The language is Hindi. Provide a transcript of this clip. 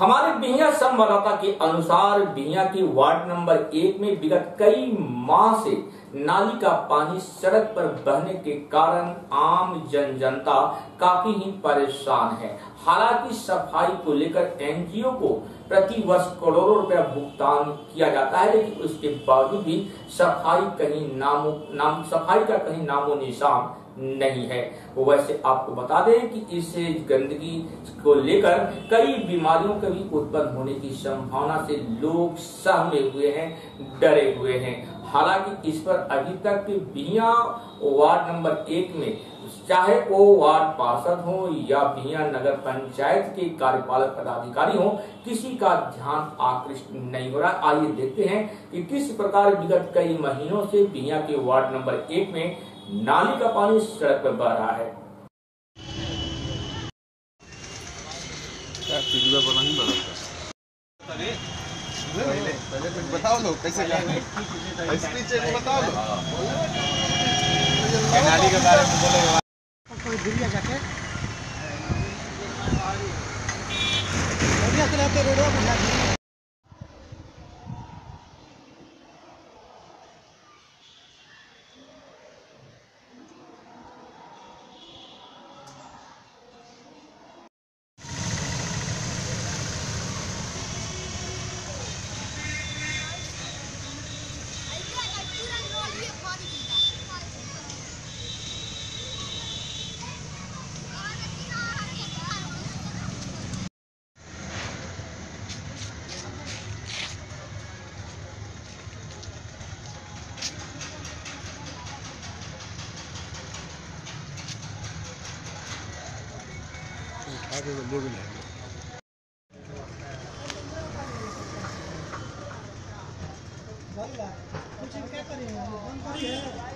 हमारे बिहिया संवाददाता के अनुसार बिहिया के वार्ड नंबर 1 में विगत कई माह से नाली का पानी सड़क पर बहने के कारण आम जनता काफी ही परेशान है। हालांकि सफाई को लेकर एनजीओ को प्रति वर्ष करोड़ों रुपया भुगतान किया जाता है, लेकिन उसके बावजूद भी सफाई का कहीं नामो निशान नहीं है। वैसे आपको बता दें कि इस गंदगी को लेकर कई बीमारियों के भी उत्पन्न होने की संभावना से लोग सहमे हुए हैं, डरे हुए हैं। हालांकि इस पर अभी तक बिहिया वार्ड नंबर 1 में चाहे वो वार्ड पार्षद हो या बिहिया नगर पंचायत के कार्यपालक पदाधिकारी हो, किसी का ध्यान आकृष्ट नहीं हो रहा। आइए देखते हैं कि किस प्रकार विगत कई महीनों से बिहिया के वार्ड नंबर 1 में नाली का पानी सड़क पर बह रहा है। पहले कुछ बताओ लो कैसे जाने बताओ लो नाली के बारे में बोलो। जाके आगे वो लोग नहीं कुछ क्या करेंगे